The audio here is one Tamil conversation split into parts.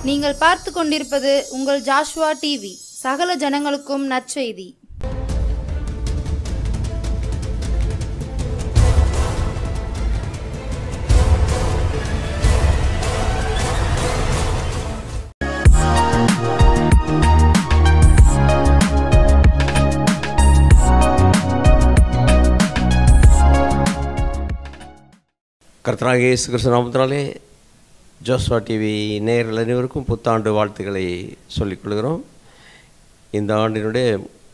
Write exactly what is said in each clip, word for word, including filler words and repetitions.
நீங்கள் பார்த்து கொண்டிருப்பது உங்கள் ஜாஷ்வா டிவி, சகல ஜனங்களுக்கும் நற்செய்தி. கர்த்தராகிய இயேசு கிறிஸ்து நாமத்தினாலே ஜோஸ்வா டிவி நேயர்கள் அனைவருக்கும் புத்தாண்டு வாழ்த்துக்களை சொல்லிக்கொள்கிறோம். இந்த ஆண்டினுடைய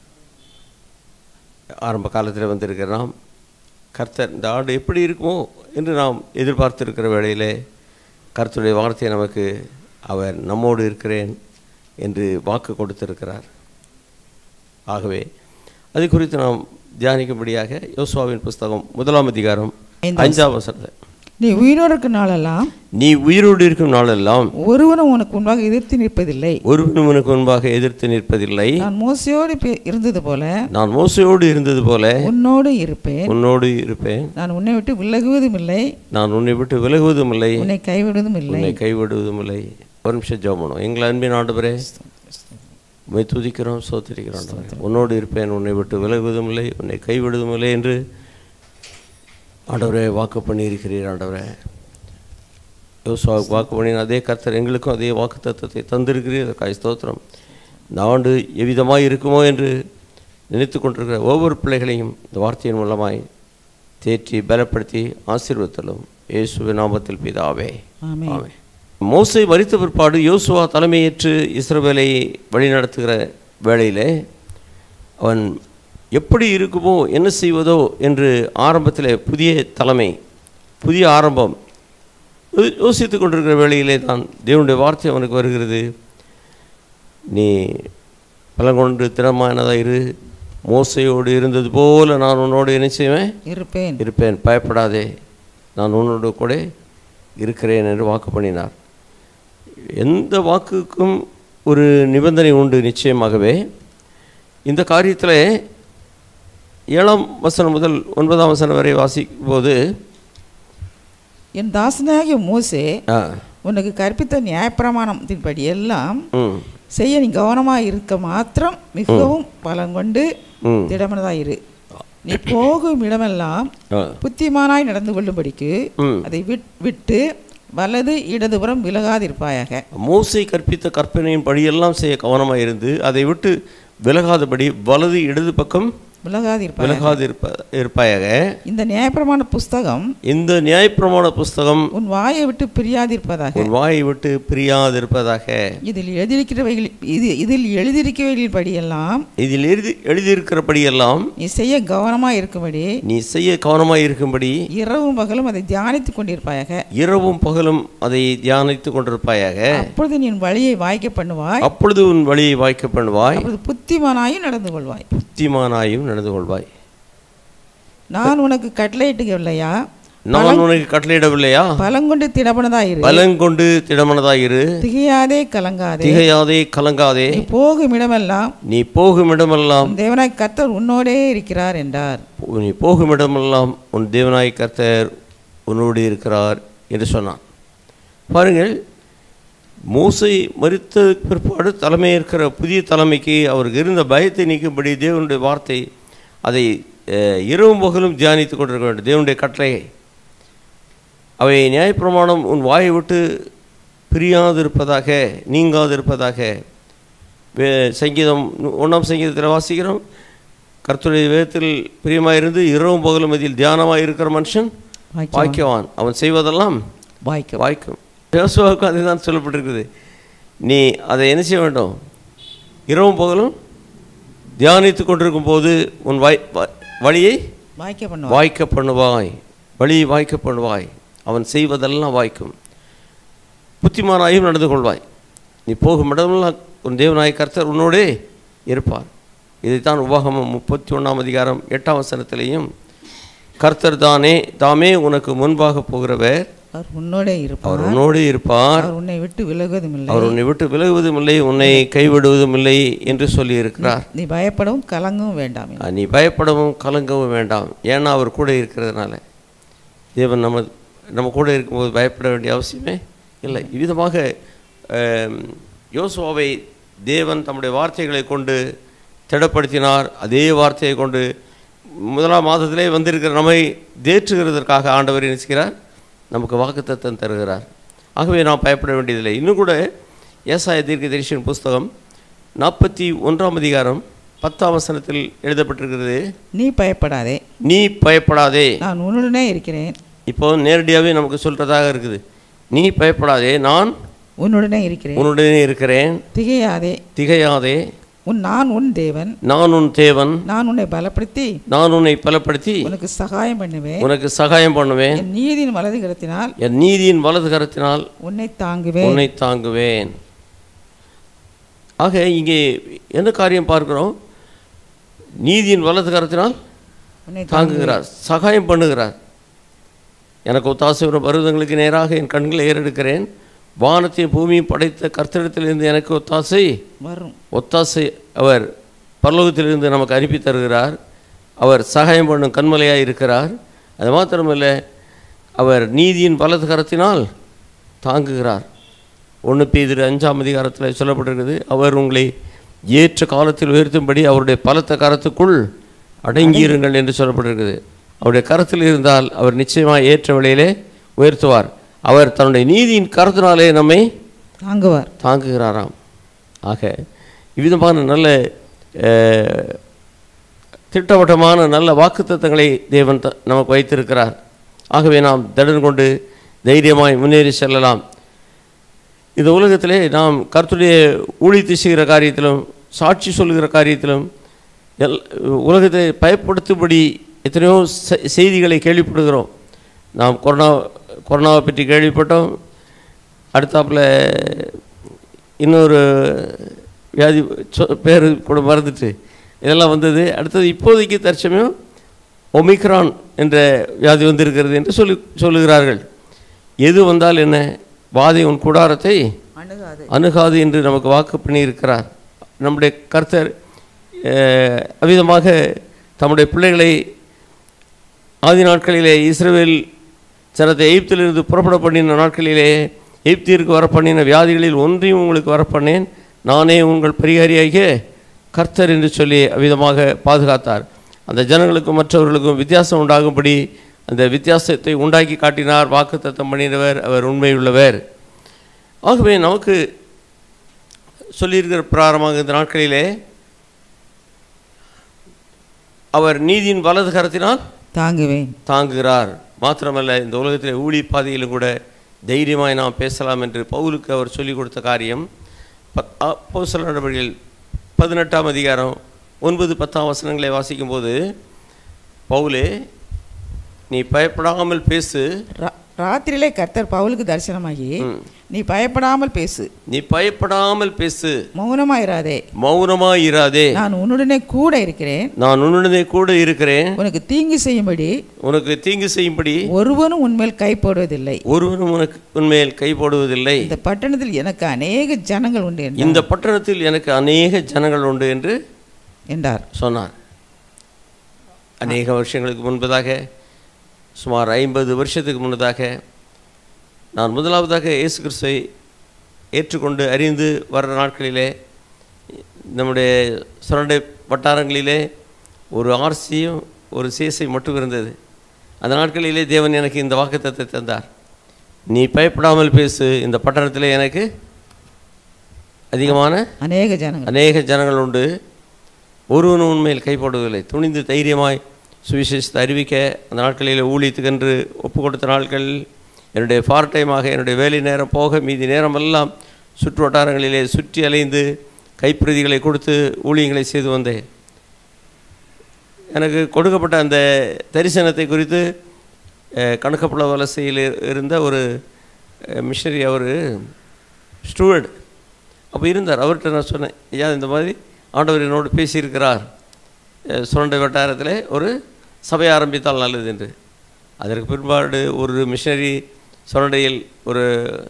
ஆரம்ப காலத்தில் வந்திருக்கிற நாம் கர்த்தர் இந்த ஆண்டு எப்படி இருக்குமோ என்று நாம் எதிர்பார்த்திருக்கிற வேளையிலே கர்த்தருடைய வார்த்தையை நமக்கு அவர் நம்மோடு இருக்கிறேன் என்று வாக்கு கொடுத்திருக்கிறார். ஆகவே அது குறித்து நாம் தியானிக்கும்படியாக யோசுவாவின் புஸ்தகம் முதலாம் அதிகாரம் அஞ்சாம் வசனத்தை, நீ உயிரோடு இருக்கும் நாளெல்லாம் நீ உயிரோடு இருக்கும் நாளெல்லாம் ஒருவனும் உனக்கு முன்பாக எதிர்த்து நிற்பதில்லை ஒருவனும் உனக்கு முன்பாக எதிர்த்து நிற்பதில்லை. நான் மோசையோடு இருந்தது போல நான் மோசையோடு இருந்தது போல உன்னோடு இருப்பேன் உன்னோடு இருப்பேன். நான் உன்னை விட்டு விலகுவதும் இல்லை, நான் உன்னை விட்டு விலகுவதும் இல்லை, உன்னை கைவிடுவதும் இல்லை. உன்னை கைவிடுவதும் இல்லை. ஒரு நிமிஷம் ஜெபம் பண்ணுவோம். எங்கள் அன்பின் ஆண்டவரே, உம்மை துதிக்கிறோம், ஸ்தோத்திரிக்கிறோம். உன்னோடு இருப்பேன், உன்னை விட்டு விலகுவதும் இல்லை, உன்னை கைவிடுவதும் இல்லை என்று ஆண்டவரே வாக்கு பண்ணியிருக்கிறீர். ஆண்டவரே, யோசுவாவுக்கு வாக்கு பண்ணின அதே கர்த்தர் எங்களுக்கும் அதே வாக்கு தத்துவத்தை தந்திருக்கிறீர். அதற்காக ஸ்தோத்திரம். இந்த ஆண்டு எவ்விதமாய் இருக்குமோ என்று நினைத்து கொண்டிருக்கிற ஒவ்வொரு பிள்ளைகளையும் இந்த வார்த்தையின் மூலமாய் தேற்றி பலப்படுத்தி ஆசீர்வதித்தலும் இயேசுவின் நாமத்தில் பிதாவே, ஆமென். மோசே மரித்த பிற்பாடு யோசுவா தலைமையேற்று இஸ்ரவேலை வழிநடத்துகிற வேளையிலே அவன் எப்படி இருக்குமோ என்ன செய்வதோ என்று ஆரம்பத்தில் புதிய தலைமை புதிய ஆரம்பம் யோசித்து கொண்டிருக்கிற வேளையிலே தான் தேவனுடைய வார்த்தை அவனுக்கு வருகிறது. நீ பலங்கொண்டு திறமானதாக இரு, மோசையோடு இருந்தது போல நான் உன்னோடு என்ன செய்வேன் இருப்பேன் இருப்பேன் பயப்படாதே, நான் உன்னோடு கூட இருக்கிறேன் என்று வாக்கு பண்ணினார். எந்த வாக்குக்கும் ஒரு நிபந்தனை உண்டு. நிச்சயமாகவே இந்த காரியத்தில் ஏழாம் வசனம் முதல் ஒன்பதாம் வசனம் வரை வாசிக்கும் போது, என் தாசனாகிய மோசே உனக்கு கற்பித்த நியாயப்பிரமாணத்தின்படி எல்லாம் செய்ய நீ கவனமாக இருக்க மாத்திரம் மிகவும் பலம் கொண்டு திடமனதாயிரு. நீ போகும் இடமெல்லாம் புத்திமானாய் நடந்து கொள்ளும்படிக்கு அதை விட்டு வலது இடதுபுறம் விலகாதிருப்பாயாக. மோசே கற்பித்த கற்பனையின் படியெல்லாம் செய்ய கவனமாக இருந்து அதை விட்டு விலகாதபடி வலது இடது பக்கம் விலகாது இருப்பாயாக. இந்த நியாயப்பிரமாண புஸ்தகம் இந்த நியாயப்பிரமாண புஸ்தகம் உன் வாயை விட்டு பிரியாதிருப்பதாக உன் வாயை விட்டு பிரியாதிருப்பதாக. இதில் எழுதியிருக்கிறவைகள் இது இதில் எழுதியிருக்கிறவைகளின் படியெல்லாம் இதில் எழுதி எழுதியிருக்கிறபடியெல்லாம் நீ செய்ய கவனமாக இருக்கும்படி நீ செய்ய கவனமாக இருக்கும்படி இரவும் பகலும் அதை தியானித்துக் கொண்டிருப்பாயாக. இரவும் பகலும் அதை தியானித்துக் கொண்டிருப்பாயாக. அப்பொழுது நீ உன் வழியை வாய்க்க பண்ணுவாய் அப்பொழுது உன் வழியை வாய்க்க பண்ணுவாய் அப்பொழுது புத்திமானாயும் நடந்து கொள்வாய் புத்திமானாயும் நடந்து கொள்வாய். நான் உனக்கு கட்டளையிடவில்லையா நான் உனக்கு கட்டளையிடவில்லையா பலங்கொண்டு திடமனதாயிரு பலங்கொண்டு திடமனதாயிரு திகையாதே கலங்காதே திகையாதே கலங்காதே நீ போகும் இடமெல்லாம் நீ போகும் இடமெல்லாம் தேவனாய் கர்த்தர் உன்னோடே இருக்கிறார் என்றார். நீ போகும் இடமெல்லாம் உன் தேவனாய் கர்த்தர் உன்னோடு இருக்கிறார் என்று சொன்னான். பாருங்கள், மோசே மரித்த பிற்பாடு தலைமை இருக்கிற புதிய தலைமைக்கு அவருக்கு இருந்த பயத்தை நீக்கும்படி தேவனுடைய வார்த்தை அதை இரவும் பகலும் தியானித்து கொண்டிருக்க வேண்டும். தேவனுடைய கட்டளையை அவை நியாயப்பிரமாணம் உன் வாயை விட்டு பிரியாதிருப்பதாக நீங்காதிருப்பதாக. சங்கீதம் ஒன்றாம் சங்கீதத்தில் வாசிக்கிறோம், கர்த்தருடைய வேதத்தில் பிரியமாயிருந்து இரவும் பகலும் இதில் தியானமாக இருக்கிற மனுஷன் வாய்க்கவான், அவன் செய்வதெல்லாம் வாய்க்க வாய்க்கும். யோசுவாவுக்கும் அதை தான் சொல்லப்பட்டிருக்குது. நீ அதை என்ன செய்ய வேண்டும்? இரவும் பகலும் தியானித்து கொண்டிருக்கும் போது உன் வாய் வழியை வாய்க்க பண்ண வாய்க்க பண்ணுவாய் வழியை வாய்க்க பண்ணுவாய், அவன் செய்வதெல்லாம் வாய்க்கும். புத்திமானாயும் நடந்து கொள்வாய். நீ போகும் இடமெல்லாம் உன் தேவனாய் கர்த்தர் உன்னோடே இருப்பார். இதைத்தான் உபாகமம் முப்பத்தி ஒன்றாம் அதிகாரம் எட்டாம் வசனத்திலேயும் கர்த்தர் தானே தாமே உனக்கு முன்பாக போகிறவர், அவர் உன்னோடே இருப்பார் அவர் உன்னோடு இருப்பார் அவர் உன்னை விட்டு விலகுவதும் இல்லை அவர் உன்னை விட்டு விலகுவதும் இல்லை உன்னை கைவிடுவதும் இல்லை என்று சொல்லி இருக்கிறார். நீ பயப்படவும் கலங்கவும் வேண்டாம் நீ பயப்படவும் கலங்கவும் வேண்டாம். ஏன்னா அவர் கூட இருக்கிறதுனால. தேவன் நம்ம நம்ம கூட இருக்கும்போது பயப்பட வேண்டிய அவசியமே இல்லை. இவ்விதமாக யோசுவாவை தேவன் தம்முடைய வார்த்தைகளை கொண்டு திடப்படுத்தினார். அதே வார்த்தையை கொண்டு முதலாம் மாதத்திலே வந்திருக்கிற நம்மை தேற்றுகிறதற்காக ஆண்டவர் நினைக்கிறார், நமக்கு வாக்குத்தத்தம் தருகிறார். ஆகவே நாம் பயப்பட வேண்டியதில்லை. இன்னும் கூட ஏசாயா தீர்க்கதரிசியின் புஸ்தகம் நாற்பத்தி ஒன்றாம் அதிகாரம் பத்தாம் வசனத்தில் எழுதப்பட்டிருக்கிறது, நீ பயப்படாதே, நீ பயப்படாதே, நான் உன்னுடனே இருக்கிறேன். இப்போ நேரடியாகவே நமக்கு சொல்றதாக இருக்குது, நீ பயப்படாதே, நான் உன்னுடனே இருக்கிறேன், உன்னுடனே இருக்கிறேன், திகையாதே, திகையாதே, உன் நான் உன் தேவன், நான் உன் தேவன், நான் உன்னை பலப்படுத்தி நான் உன்னை பலப்படுத்தி உனக்கு சகாயம் பண்ணுவேன், உனக்கு சகாயம் பண்ணுவேன், என் நீதியின் வலது கரத்தினால் என் நீதியின் வலது கரத்தினால் உன்னை தாங்குவேன், உன்னை தாங்குவேன். ஆக இங்கே என்ன காரியம் பார்க்கிறோம்? நீதியின் வலது கரத்தினால் உன்னை தாங்குகிறார், சகாயம் பண்ணுகிறார். எனக்கு ஒத்தாசை வரும் பருவதங்களுக்கு நேராக என் கண்களை ஏறெடுக்கிறேன், வானத்தையும் பூமியும் படைத்த கர்த்தரிடத்திலிருந்து எனக்கு ஒத்தாசை வரும். ஒத்தாசை அவர் பரலோகத்திலிருந்து நமக்கு அனுப்பி தருகிறார். அவர் சகாயம் பண்ணும் கண்மலையாக இருக்கிறார். அது மாத்திரமல்ல, அவர் நீதியின் வலது கரத்தினால் தாங்குகிறார். ஒன்று பேதுரு அஞ்சாம் அதிகாரத்தில் சொல்லப்பட்டிருக்கிறது, அவர் உங்களை ஏற்ற காலத்தில் உயர்த்தும்படி அவருடைய பலத்த கரத்துக்குள் அடங்கியிருங்கள் என்று சொல்லப்பட்டிருக்குது. அவருடைய கரத்தில் இருந்தால் அவர் நிச்சயமாக ஏற்ற வழியிலே உயர்த்துவார். அவர் தன்னுடைய நீதியின் கரத்தினாலே நம்மை தாங்குவார், தாங்குகிறாராம். ஆக இவ்விதமான நல்ல திட்டவட்டமான நல்ல வாக்குத்தத்தங்களை தேவன் நமக்கு வைத்திருக்கிறார். ஆகவே நாம் திடன் கொண்டு தைரியமாய் முன்னேறி செல்லலாம். இந்த உலகத்திலே நாம் கர்த்தருடைய ஊழியத்தை செய்கிற காரியத்திலும் சாட்சி சொல்கிற காரியத்திலும் எல் உலகத்தை பயப்படுத்தும்படி எத்தனையோ செய்திகளை கேள்விப்படுகிறோம். நாம் கொரோனா கொரோனாவை பற்றி கேள்விப்பட்டோம். அடுத்தாப்பில் இன்னொரு வியாதி பேர் கூட மறந்துட்டு இதெல்லாம் வந்தது. அடுத்தது இப்போதைக்கு தற்சமயம் ஒமிக்ரான் என்ற வியாதி வந்திருக்கிறது என்று சொல்லி சொல்லுகிறார்கள். எது வந்தால் என்ன, வாதை உன் கூடாரத்தை அணுகாது அணுகாது என்று நமக்கு வாக்கு பண்ணியிருக்கிறார். நம்முடைய கர்த்தர் அவ்விதமாக தம்முடைய பிள்ளைகளை ஆதி நாட்களிலே இஸ்ரவேல் ஜனத்தை எகிப்திலிருந்து புறப்பட பண்ணின நாட்களிலே எகிப்திற்கு வர பண்ணின வியாதிகளில் ஒன்றையும் உங்களுக்கு வர பண்ணேன், நானே உங்கள் பரிகாரியாகிய கர்த்தர் என்று சொல்லி அவ்விதமாக பாதுகாத்தார். அந்த ஜனங்களுக்கும் மற்றவர்களுக்கும் வித்தியாசம் உண்டாகும்படி அந்த வித்தியாசத்தை உண்டாக்கி காட்டினார். வாக்குத்தத்தம் பண்ணினவர் அவர் உண்மையுள்ளவர். ஆகவே நமக்கு சொல்லியிருக்கிற பிரகாரமாக இந்த நாட்களிலே அவர் நீதியின் வலது கரத்தினால் தாங்குவேன் தாங்குகிறார். மாத்திரமல்ல, இந்த உலகத்தில் ஊழி பாதையிலும் கூட தைரியமாய் நாம் பேசலாம் என்று பவுலுக்கு அவர் சொல்லிக் கொடுத்த காரியம் அப்போஸ்தலர் நடவடிக்கைகள் பதினெட்டாம் அதிகாரம் ஒன்பது பத்தாம் வசனங்களை வாசிக்கும்போது, பவுலே நீ பயப்படாமல் பேசு. ராத்திரியிலே கர்த்தர் பவுலுக்கு தரிசனமாகி, நீ பயப்படாமல் பேசு, நீ பயப்படாமல் பேசு, மௌனமாயிராதே மௌனமாயிராதே, நான் உன்னுடனே கூட இருக்கிறேன், நான் உன்னுடனே கூட இருக்கிறேன், உனக்கு தீங்கு செய்யும்படி உனக்கு தீங்கு செய்யும்படி ஒருவனும் உன்மேல் கை போடுவதில்லை, ஒருவனும் உனக்கு உன்மேல் கை போடுவதில்லை. இந்த பட்டணத்தில் எனக்கு அநேக ஜனங்கள் உண்டு, இந்த பட்டணத்தில் எனக்கு அநேக ஜனங்கள் உண்டு என்று என்றார் சொன்னார். அநேக வருஷங்களுக்கு முன்பதாக, சுமார் ஐம்பது வருஷத்துக்கு முன்னதாக, நான் முதலாவதாக இயேசு கிறிஸ்துவை ஏற்றுக்கொண்டு அறிந்து வர்ற நாட்களிலே நம்முடைய சுரண்டை வட்டாரங்களிலே ஒரு ஆர்சியும் ஒரு சேசை மட்டும் இருந்தது. அந்த நாட்களிலே தேவன் எனக்கு இந்த வாக்குத்தத்தத்தை தந்தார், நீ பயப்படாமல் பேசு, இந்த பட்டணத்தில் எனக்கு அதிகமான அநேக ஜனங்கள் அநேக ஜனங்கள் உண்டு, ஒருவனும் உண்மையில் கைப்படுவதில்லை. துணிந்து தைரியமாய் சுவிசேஷத்தை அறிவிக்க அந்த நாட்களில் ஊழியத்துக்கென்று ஒப்பு கொடுத்த நாட்கள் என்னுடைய பார்ட் டைமாக என்னுடைய வேலை நேரம் போக மீதி நேரமெல்லாம் சுற்று வட்டாரங்களிலே சுற்றி அலைந்து கைப்பிரதிகளை கொடுத்து ஊழியங்களை செய்து வந்தேன். எனக்கு கொடுக்கப்பட்ட அந்த தரிசனத்தை குறித்து கணக்கப்பட வலசையில் இருந்த ஒரு மிஷனரி, அவர் ஸ்டூவர்ட் அப்போ இருந்தார். அவர்கிட்ட நான் சொன்னேன், ஐயா இந்த மாதிரி ஆண்டவர் என்னோடு பேசியிருக்கிறார், சுரண்டை வட்டாரத்தில் ஒரு சபை ஆரம்பித்தால் நல்லது என்று. அதற்கு பிற்பாடு ஒரு மிஷனரி சுரண்டையில் ஒரு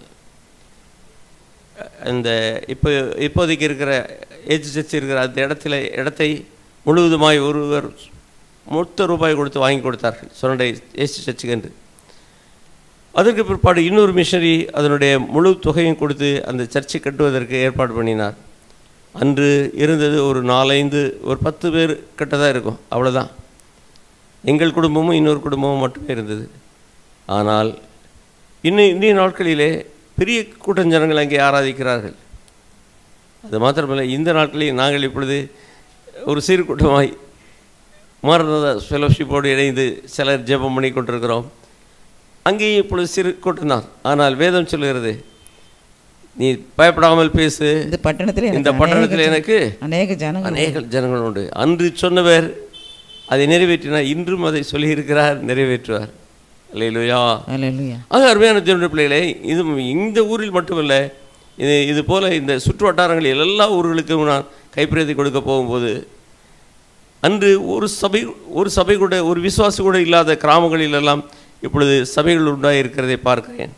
இந்த இப்போ இப்போதைக்கு இருக்கிற ஏஜ் சர்ச் இருக்கிற அந்த இடத்துல இடத்தை முழுவதுமாய் ஒருவர் மொத்த ரூபாய் கொடுத்து வாங்கி கொடுத்தார்கள் சுரண்டை ஏஜ் சர்ச்சுக்கு என்று. அதற்கு பிற்பாடு இன்னொரு மிஷனரி அதனுடைய முழு தொகையும் கொடுத்து அந்த சர்ச்சை கட்டுவதற்கு ஏற்பாடு பண்ணினார். அன்று இருந்தது ஒரு நாலஞ்சு ஒரு பத்து பேர் கிட்ட தான் இருக்கும், அவ்வளோதான். எங்கள் குடும்பமும் இன்னொரு குடும்பமும் மட்டுமே இருந்தது. ஆனால் இன்னும் இந்திய நாட்களிலே பெரிய கூட்டம் ஜனங்கள் அங்கே ஆராதிக்கிறார்கள். அது மாத்திரமல்ல, இந்த நாட்களில் நாங்கள் இப்பொழுது ஒரு சிறு கூட்டமாய் மாரநாதா ஃபெலோஷிப்போடு இணைந்து சிலர் ஜெபம் பண்ணி கொண்டிருக்கிறோம். அங்கேயும் இப்பொழுது சிறு கூட்டம்தான். ஆனால் வேதம் சொல்லுகிறது, நீ பயப்படாமல் பேசு, இந்த பட்டணத்தில் இந்த பட்டணத்தில் எனக்கு அநேக ஜனங்கள் அநேக ஜனங்கள் உண்டு. அன்று சொன்னவர் அதை நிறைவேற்றினார், இன்றும் அதை சொல்லியிருக்கிறார், நிறைவேற்றுவார். அல்லேலூயா, அல்லேலூயா. ஆக அருமையான தேவனுடைய பிள்ளைகளே, இது இந்த ஊரில் மட்டுமல்ல, இது இது போல் இந்த சுற்று வட்டாரங்களில் எல்லா ஊர்களுக்கும் நான் கைப்பிரதி கொடுக்க போகும்போது, அன்று ஒரு சபை ஒரு சபை கூட ஒரு விசுவாசி கூட இல்லாத கிராமங்களிலெல்லாம் இப்பொழுது சபைகள் உண்டாக இருக்கிறதை பார்க்கிறேன்.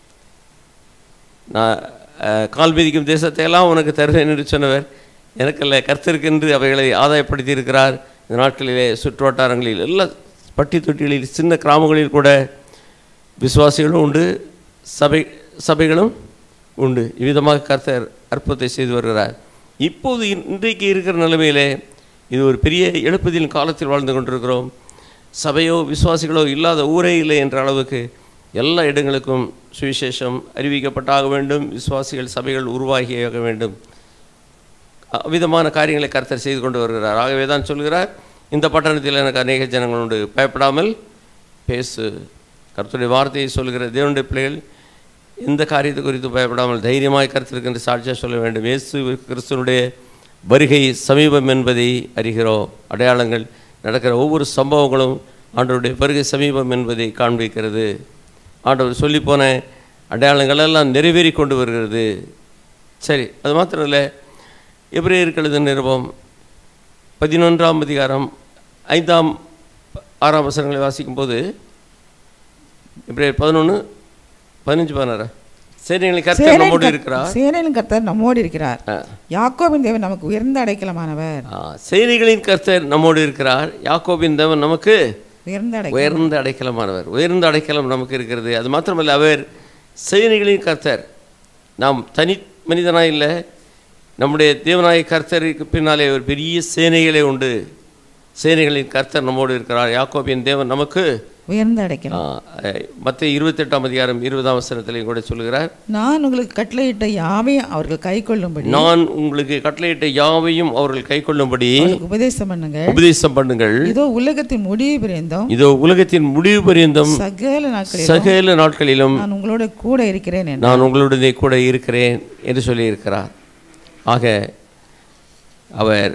நான் கால் மிதிக்கும் தேசத்தை எல்லாம் உனக்கு தருவேன் என்று சொன்னவர் எனக்கல்ல, கர்த்தருக்கென்று அவைகளை ஆதாயப்படுத்தி இருக்கிறார். இந்த நாட்களிலே சுற்று வட்டாரங்களில் எல்லா பட்டி தொட்டிகளில் சின்ன கிராமங்களில் கூட விசுவாசிகளும் உண்டு, சபை சபைகளும் உண்டு. இவ்விதமாக கர்த்தர் அற்புதத்தை செய்து வருகிறார். இப்போது இன்றைக்கு இருக்கிற நிலைமையிலே இது ஒரு பெரிய எழுப்புதலின் காலத்தில் வாழ்ந்து கொண்டிருக்கிறோம். சபையோ விசுவாசிகளோ இல்லாத ஊரே இல்லை என்ற அளவுக்கு எல்லா இடங்களுக்கும் சுவிசேஷம் அறிவிக்கப்பட்டாக வேண்டும். விசுவாசிகள் சபைகள் உருவாகியாக வேண்டும். அவ்விதமான காரியங்களை கர்த்தர் செய்து கொண்டு வருகிறார். ஆகவே தான் சொல்கிறார், இந்த பட்டணத்தில் எனக்கு அநேக ஜனங்கள் உண்டு, பயப்படாமல் பேசு. கர்த்தருடைய வார்த்தையை சொல்கிற தேவனுடைய பிள்ளைகள் எந்த காரியத்தை குறித்து பயப்படாமல் தைரியமாய் கர்த்தருக்கு என்று சாட்சியாக சொல்ல வேண்டும். இயேசு கிறிஸ்துவனுடைய வருகை சமீபம் என்பதை அறிகிறோம். அடையாளங்கள் நடக்கிற ஒவ்வொரு சம்பவங்களும் ஆண்டவருடைய வருகை சமீபம் என்பதை காண்பிக்கிறது. ஆண்டவர் சொல்லிப்போன அடையாளங்கள் எல்லாம் நிறைவேறி கொண்டு வருகிறது. சரி, அது மாத்திரம் இல்லை, எபிரேயருக்கு எழுதின நிருபம் பதினொன்றாம் அதிகாரம் ஐந்தாம் ஆறாம் வசனங்களை வாசிக்கும்போது, எபிரேயர் பதினொன்று பதினஞ்சு பதினாறு, சேனைகளின் கர்த்தர் நம்மோடு இருக்கிறார், சேனைகளின் கர்த்தர் நம்மோடு இருக்கிறார், யாக்கோபின் தேவன் நமக்கு உயர்ந்த அடைக்கலமானவர். சேனைகளின் கர்த்தர் நம்மோடு இருக்கிறார், யாக்கோபின் தேவன் நமக்கு உயர்ந்த உயர்ந்த அடைக்கலமானவர். உயர்ந்த அடைக்கலம் நமக்கு இருக்கிறது. அது மாத்திரமல்ல, அவர் சேனைகளின் கர்த்தர். நாம் தனி மனிதனாக இல்லை, நம்முடைய தேவனாய கர்த்தருக்கு பின்னாலே ஒரு பெரிய சேனைகளே உண்டு. சேனைகளின் கர்த்தர் நம்மோடு இருக்கிறார், யாக்கோபின் தேவன் நமக்கு உயர்ந்த அடைக்கலம். மத்திய இருபத்தி எட்டாம் அதிகாரம் இருபதாம் வசனத்திலையும் கூட சொல்லுகிறார், நான் உங்களுக்கு கட்டளையிட்ட யாவையும் அவர்கள் கை கொள்ளும்படி நான் உங்களுக்கு கட்டளையிட்ட யாவையும் அவர்கள் கை கொள்ளும்படி உபதேசம் பண்ணுங்கள் உபதேசம் பண்ணுங்கள் இதோ உலகத்தின் முடிவு பரியந்தம் இதோ உலகத்தின் முடிவு பரியந்தம் சகல நாட்களிலும் சகல நாட்களிலும் நான் உங்களோட கூட இருக்கிறேன் நான் உங்களுடனே கூட இருக்கிறேன் என்று சொல்லி இருக்கிறார். ஆக அவர்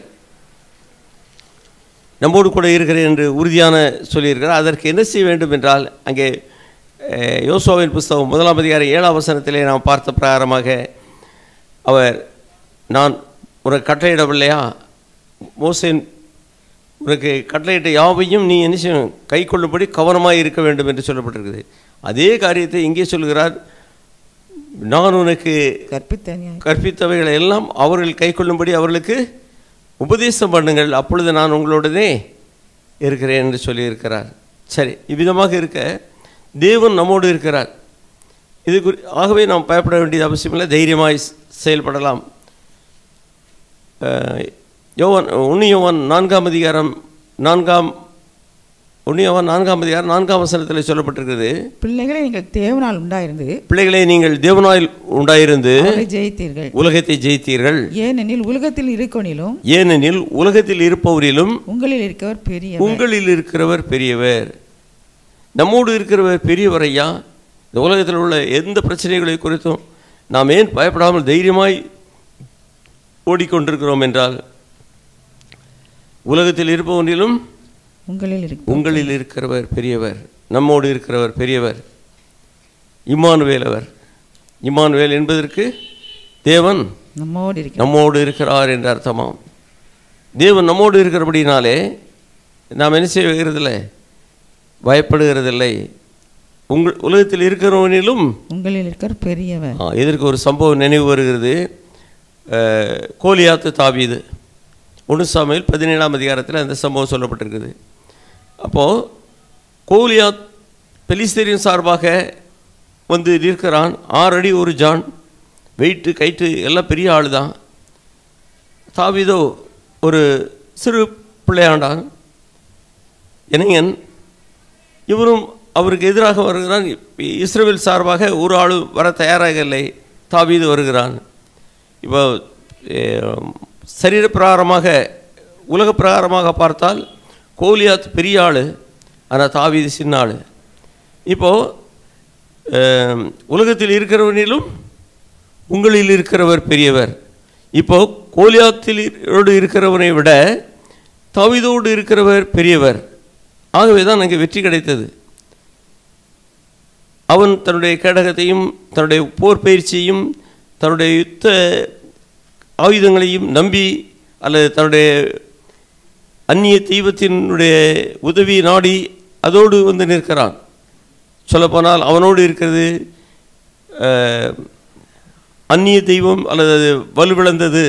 நம்மோடு கூட இருக்கிறேன் என்று உறுதியான சொல்லியிருக்கிறார். அதற்கு என்ன செய்ய வேண்டும் என்றால், அங்கே யோசுவாவின் புஸ்தகம் முதலாம் அதிகாரம் ஏழாம் வசனத்திலே நாம் பார்த்த பிரகாரமாக அவர், நான் உனக்கு கட்டளையிடவில்லையா, மோசேன் உனக்கு கட்டளையிட்ட யாவையும் நீ என்ன செய்யணும், கை கொள்ளும்படி கவனமாக இருக்க வேண்டும் என்று சொல்லப்பட்டிருக்குது. அதே காரியத்தை இங்கே சொல்கிறார், நான் உனக்கு கற்பித்த கற்பித்தவைகளை எல்லாம் அவர்கள் கை கொள்ளும்படி அவர்களுக்கு உபதேசம் பண்ணுங்கள், அப்பொழுது நான் உங்களோடனே இருக்கிறேன் என்று சொல்லியிருக்கிறார். சரி, இவ்விதமாக இருக்க தேவன் நம்மோடு இருக்கிறார். இது குறி ஆகவே நாம் பயப்பட வேண்டியது அவசியமில்லை, தைரியமாய் செயல்படலாம். யோவான் ஒன்று யோவான் நான்காம் அதிகாரம் நான்காம் ஒன்று யோவான் நான்காம் அதிகாரம் நான்காம் வசனத்தில் சொல்லப்பட்டிருக்கிறது, பிள்ளைகளை நீங்கள் தேவனால் உண்டாயிருந்து பிள்ளைகளை நீங்கள் தேவனால் உண்டாயிருந்து ஜெயித்தீர்கள், உலகத்தை ஜெயித்தீர்கள். ஏனெனில் உலகத்தில் இருக்கவனிலும் ஏனெனில் உலகத்தில் இருப்பவரிலும் உங்களில் இருக்கிறவர் பெரியவர் உங்களில் இருக்கிறவர் பெரியவர். நம்மோடு இருக்கிறவர் பெரியவர். ஐயா, இந்த உலகத்தில் உள்ள எந்த பிரச்சனைகளை குறித்தும் நாம் ஏன் பயப்படாமல் தைரியமாய் ஓடிக்கொண்டிருக்கிறோம் என்றால், உலகத்தில் இருப்பவனிலும் உங்களில் உங்களில் இருக்கிறவர் பெரியவர், நம்மோடு இருக்கிறவர் பெரியவர். இம்மானுவேல் அவர். இம்மானுவேல் என்பதற்கு தேவன் நம்மோடு நம்மோடு இருக்கிறார் என்று அர்த்தமாம். தேவன் நம்மோடு இருக்கிறபடினாலே நாம் என்ன செய்கிறதில்லை, பயப்படுகிறதில்லை. உங்கள் உலகத்தில் இருக்கிறவனிலும் உங்களில் இருக்கிற பெரியவர். இதற்கு ஒரு சம்பவம் நினைவு வருகிறது. கோலியாத்து தாவீது ஒன்று சாமுவேல் பதினேழாம் அதிகாரத்தில் அந்த சம்பவம் சொல்லப்பட்டிருக்குது. அப்போது கோலியாத் பெலிஸ்தரின் சார்பாக வந்து இருக்கிறான். ஆறு அடி ஒரு ஜான், வெயிட்டு கைட்டு எல்லாம் பெரிய ஆள் தான். தாவீதோ ஒரு சிறு பிள்ளையாண்டான், இளைஞன். இவரும் அவருக்கு எதிராக வருகிறான். இஸ்ரவேல் சார்பாக ஒரு ஆள் வர தயாராக இல்லை. தாவீது வருகிறான். இப்போ சரீர பிரகாரமாக உலக பிரகாரமாக பார்த்தால் கோலியாத் பெரிய ஆள், ஆனால் தாவீது சின்ன ஆள். இப்போது உலகத்தில் இருக்கிறவனிலும் உங்களில் இருக்கிறவர் பெரியவர். இப்போது கோலியாத்திலோடு இருக்கிறவனை விட தாவீதோடு இருக்கிறவர் பெரியவர். ஆகவே தான் அங்கே வெற்றி கிடைத்தது. அவன் தன்னுடைய கேடகத்தையும் தன்னுடைய போர் பயிற்சியையும் தன்னுடைய யுத்த ஆயுதங்களையும் நம்பி அல்லது தன்னுடைய அந்நிய தெய்வத்தினுடைய உதவி நாடி அதோடு வந்து நிற்கிறான். சொல்லப்போனால் அவனோடு இருக்கிறது அந்நிய தெய்வம் அல்லது வலுவிழந்தது.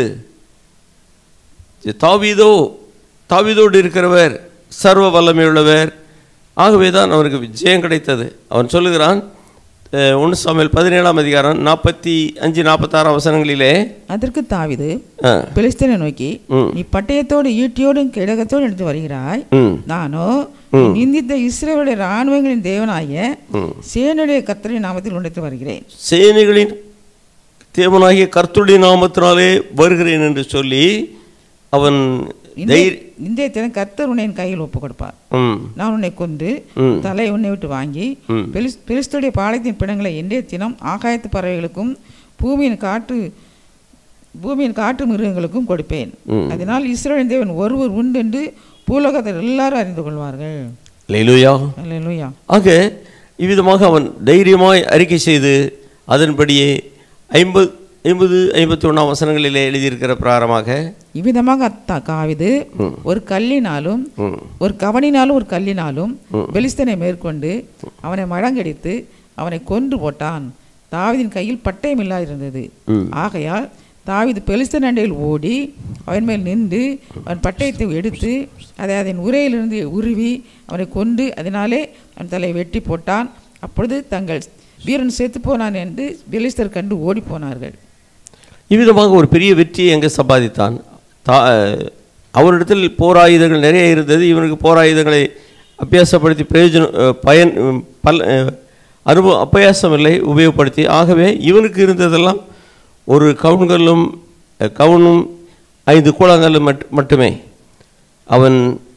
தாவீதோ தாவீதோடு இருக்கிறவர் சர்வ வல்லமையுள்ளவர். ஆகவே தான் அவனுக்கு விஜயம் கிடைத்தது. அவன் சொல்லுகிறான், ஒன்று சாமுவேல் பதினேழாம் அதிகாரம் நாற்பத்தி அஞ்சு நாற்பத்தாறாம் வசனங்களிலே, அதற்கு தாவீது பெலிஸ்தனை நோக்கி, நீ பட்டயத்தோடு ஈட்டியோடும் கிழகத்தோடு எடுத்து வருகிறாய், நானோ நிந்தித்த இஸ்ரவேலுடைய இராணுவங்களின் தேவனாகிய சேனையுடைய கர்த்தருடைய நாமத்தில் உடைத்து வருகிறேன். சேனைகளின் தேவனாகிய கர்த்தருடைய நாமத்தினாலே வருகிறேன் என்று சொல்லி அவன் இன்றைய தினம் கர்த்தர் உன்னை என் கையில் ஒப்பு கொடுப்பார். நான் உன்னை கொண்டு தலை உன்னை விட்டு வாங்கி பெலிஸ்தருடைய பாளையத்தின் பிணங்களை இன்றைய தினம் ஆகாயத்து பறவைகளுக்கும் பூமியின் காட்டு பூமியின் காட்டு மிருகங்களுக்கும் கொடுப்பேன். அதனால் இஸ்ரவேலின் தேவன் ஒருவர் உண்டு என்று பூலோகத்தில் எல்லாரும் அறிந்து கொள்வார்கள். அல்லேலூயா, அல்லேலூயா. ஆக இவ்விதமாக அவன் தைரியமாய் அறிக்கை செய்து அதன்படியே ஐம்பது ஐம்பது ஐம்பத்தி ஒன்றாம் வசனங்களிலே எழுதியிருக்கிற பிரகாரமாக இவ்விதமாக தாவீது ஒரு கல்லினாலும் ஒரு கவனினாலும் ஒரு கல்லினாலும் பெலிஸ்தனை மேற்கொண்டு அவனை மடங்கடித்து அவனை கொன்று போட்டான். தாவீதின் கையில் பட்டயம் இல்லாதிருந்தது. ஆகையால் தாவீது பெலிஸ்தன் அண்டையில் ஓடி அவன் மேல் நின்று அவன் பட்டயத்தை எடுத்து அதை அதன் உரையிலிருந்து உருவி அவனை கொண்டு அதனாலே அவன் தலையை வெட்டி போட்டான். அப்பொழுது தங்கள் வீரன் செத்து போனான் என்று பெலிஸ்தர் கண்டு ஓடி போனார்கள். இவ்விதமாக ஒரு பெரிய வெற்றியை எங்கே சம்பாதித்தான். தா அவரிடத்தில் போர் ஆயுதங்கள் நிறைய இருந்தது. இவனுக்கு போர் ஆயுதங்களை அபியாசப்படுத்தி பிரயோஜனம் பயன் பல் அனுபவம் அபியாசம் இல்லை உபயோகப்படுத்தி. ஆகவே இவனுக்கு இருந்ததெல்லாம் ஒரு கவுன்களும் கவுனும் ஐந்து கூழாங்கல்லும் மட்டுமே. அவன்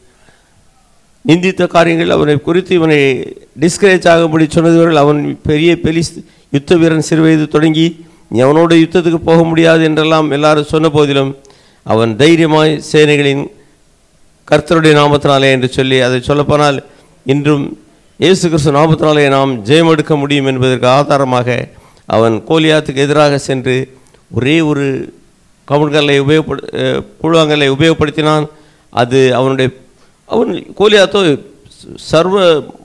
நிந்தித்த காரியங்கள் அவனை குறித்து இவனை டிஸ்கரேஜ் ஆகும்படி சொன்னவர்கள் அவன் பெரிய பெலிஸ் யுத்த வீரன் சிறுவயது தொடங்கி அவனோட யுத்தத்துக்கு போக முடியாது என்றெல்லாம் எல்லாரும் சொன்ன போதிலும் அவன் தைரியமாய் சேனைகளின் கர்த்தருடைய நாமத்தினாலே என்று சொல்லி அதை சொல்லப்போனால் இன்றும் இயேசு கிறிஸ்து நாமத்தினாலே நாம் ஜெயம் எடுக்க முடியும் என்பதற்கு ஆதாரமாக அவன் கோலியாத்துக்கு எதிராக சென்று ஒரே ஒரு கவுன்களை உபயோகப்படு புழுவாங்கலை உபயோகப்படுத்தினான். அது அவனுடைய அவன் கோலியாத்தோ சர்வ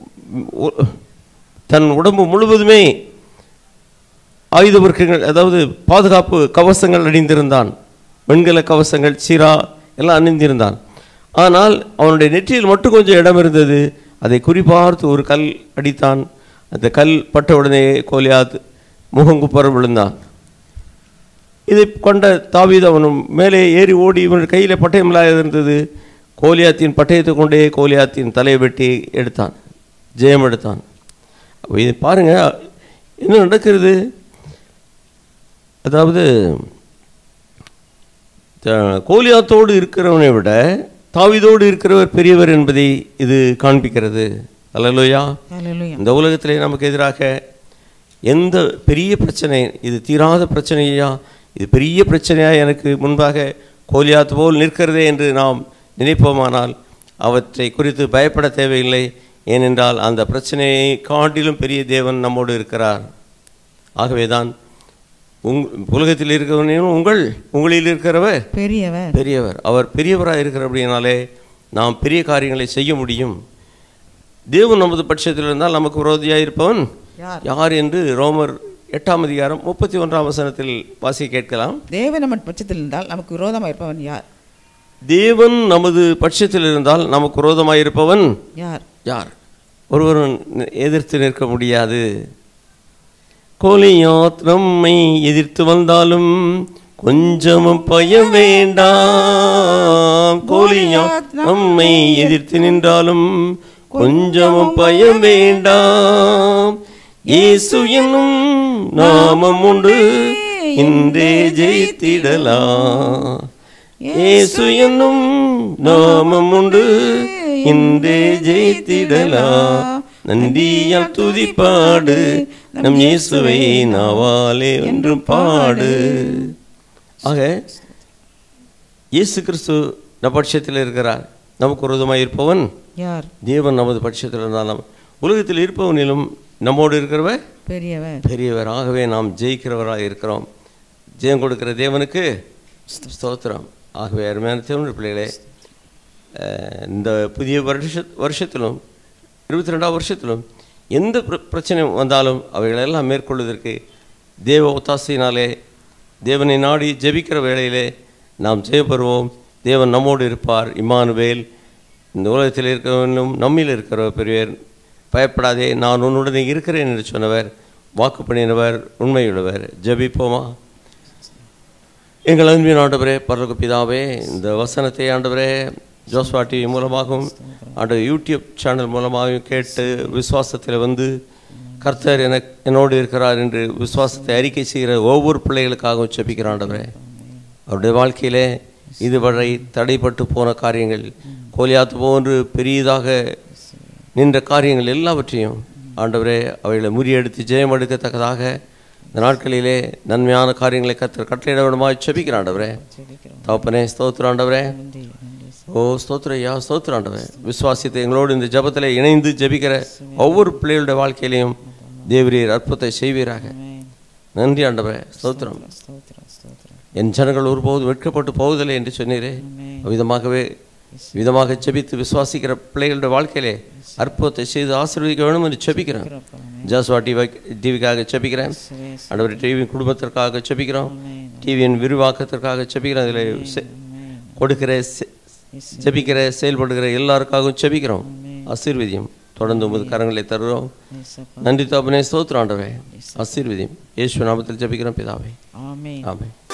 தன் உடம்பு முழுவதுமே ஆயுத வர்க்கங்கள், அதாவது பாதுகாப்பு கவசங்கள் அணிந்திருந்தான். வெண்கல கவசங்கள், சீரா எல்லாம் அணிந்திருந்தான். ஆனால் அவனுடைய நெற்றியில் மட்டும் கொஞ்சம் இடம் இருந்தது. அதை குறிப்பார்த்து ஒரு கல் அடித்தான். அந்த கல் பட்ட உடனே கோலியாத் முகங்குப்புற விழுந்தான். இதை கொண்ட தாவீது அவனும் மேலே ஏறி ஓடி இவன் கையில் பட்டயம் இல்லாத இருந்தது. கோலியாத்தின் பட்டயத்தை கொண்டே கோலியாத்தின் தலையை வெட்டி எடுத்தான், ஜெயம் எடுத்தான். இதை பாருங்க என்ன நடக்கிறது. அதாவது கோலியாத்தோடு இருக்கிறவனை விட தாவீதோடு இருக்கிறவர் பெரியவர் என்பதை இது காண்பிக்கிறது. அல்லேலூயா. இந்த உலகத்திலே நமக்கு எதிராக எந்த பெரிய பிரச்சனை, இது தீராத பிரச்சனையா, இது பெரிய பிரச்சனையா எனக்கு முன்பாக கோலியாத் போல் நிற்கிறதே என்று நாம் நினைப்போமானால் அவற்றை குறித்து பயப்பட தேவையில்லை. ஏனென்றால் அந்த பிரச்சனையை காட்டிலும் பெரிய தேவன் நம்மோடு இருக்கிறார். ஆகவேதான் உங் உலகத்தில் இருக்கிறவனையும் உங்கள் உங்களில் இருக்கிறவர் பெரியவர் பெரியவர் அவர் பெரியவராக இருக்கிறபடினாலே நாம் பெரிய காரியங்களை செய்ய முடியும். தேவன் நமது பட்சத்தில் இருந்தால் நமக்கு விரோதியாக இருப்பவன் யார் என்று ரோமர் எட்டாம் அதிகாரம் முப்பத்தி ஒன்றாம் வசனத்தில் வாசி கேட்கலாம். தேவன் நம்ம பட்சத்தில் இருந்தால் நமக்கு விரோதமாக இருப்பவன் யார்? தேவன் நமது பட்சத்தில் இருந்தால் நமக்கு விரோதமாக இருப்பவன் யார்? யார்? ஒருவரும் எதிர்த்து நிற்க முடியாது. கோலியாத் நம்மை எதிர்த்து வந்தாலும் கொஞ்சமும் பயம் வேண்டாம். கோலியாத் நம்மை எதிர்த்து நின்றாலும் கொஞ்சமும் பயம் வேண்டாம். இயேசு என்னும் நாமம் உண்டு, இன்றே ஜெயித்திடலாம். இயேசு என்னும் நாமம் உண்டு, இன்றே ஜெயித்திடலாம். நன்றியால் துதிப்பாடு, நம் இயேசுவை நாவாலே என்றும் பாடு. ஆக இயேசு கிறிஸ்து நம் பட்சத்தில் இருக்கிறார். நமக்கு விரோதமாக இருப்பவன் யார்? தேவன் நமது பட்சத்தில் இருந்தாலும் உலகத்தில் இருப்பவனிலும் நம்மோடு இருக்கிறவர் பெரியவர் பெரியவர். ஆகவே நாம் ஜெயிக்கிறவராக இருக்கிறோம். ஜெயம் கொடுக்கிற தேவனுக்கு ஸ்தோத்திரம். ஆகவே அருமையான தேவனுடைய பிள்ளைகளே, இந்த புதிய வருஷ வருஷத்திலும் இருபத்தி ரெண்டாம் வருஷத்திலும் எந்த பிரச்சனை வந்தாலும் அவைகளெல்லாம் மேற்கொள்வதற்கு தேவ ஒத்தாசையினாலே தேவனை நாடி ஜெபிக்கிற வேளையிலே நாம் ஜெயப்பெறுவோம். தேவன் நம்மோடு இருப்பார். இம்மானுவேல், இந்த உலகத்தில் இருக்கிறவனும் நம்மில் இருக்கிற பெரியவர், பயப்படாதே நான் உன்னுடனே இருக்கிறேன் என்று சொன்னவர், வாக்கு பண்ணினவர், உண்மையுள்ளவர். ஜெபிப்போமா? எங்கள் அன்பின் ஆண்டவரே, பரலோக பிதாவே, இந்த வசனத்தை ஆண்டவரே ஜோஸ்வா டிவி மூலமாகவும் ஆண்டவர் யூடியூப் சேனல் மூலமாகவும் கேட்டு விசுவாசத்தில் வந்து கர்த்தர் என என்னோடு இருக்கிறார் என்று விசுவாசத்தை அறிக்கை செய்கிற ஒவ்வொரு பிள்ளைகளுக்காகவும் ஜெபிக்கிற ஆண்டவரே, அவருடைய வாழ்க்கையிலே இதுவரை தடைப்பட்டு போன காரியங்கள், கோலியாத்து போன்று பெரியதாக நின்ற காரியங்கள் எல்லாவற்றையும் ஆண்டவரே அவைகளை முறியெடுத்து ஜெயம் எடுக்கத்தக்கதாக இந்த நாட்களிலே நன்மையான காரியங்களை கர்த்தர் கட்டளையிட வேண்டுமாய் ஜெபிக்கிற ஆண்டவரே. தகப்பனே ஸ்தோத்திர ஆண்டவரே. ஓ ஸ்தோத்திர ஐயா, ஸ்தோத்திர ஆண்டவரே. விசுவாசித்து எங்களோடு இந்த ஜெபத்தில் இணைந்து ஜெபிக்கிற ஒவ்வொரு பிள்ளைகளுடைய வாழ்க்கையிலையும் தேவரீர் அற்புதத்தை செய்வீராக. நன்றி ஆண்டவரே, ஸ்தோத்திரம். என் ஜனங்கள் ஒருபோது வெட்கப்பட்டு போவதில்லை என்று சொன்னீரே, விதமாகவே விதமாக ஜெபித்து விசுவாசிக்கிற பிள்ளைகளுடைய வாழ்க்கையிலே அற்புதத்தை செய்து ஆசீர்வதிக்க வேண்டும் என்று ஜெபிக்கிறேன். ஜாஸ்வா டிவி டிவிக்காக ஜெபிக்கிறேன் ஆண்டவரே. டிவியின் குடும்பத்திற்காக ஜெபிக்கிறோம். டிவியின் விரிவாக்கத்திற்காக ஜெபிக்கிறோம். அதில் கொடுக்கிற ஜெபிக்கிற செயல்படுகிற எல்லாருக்காகவும் ஜெபிக்கிறோம். ஆசீர்வதியம் தொடர்ந்து உமது கரங்களை தருகிறோம். நன்றி தகப்பனே, ஸ்தோத்திரம் ஆண்டவரே. ஆசீர்வதியம் இயேசு நாமத்தில் ஜெபிக்கிறோம் பிதாவே. ஆமென். ஆமென்.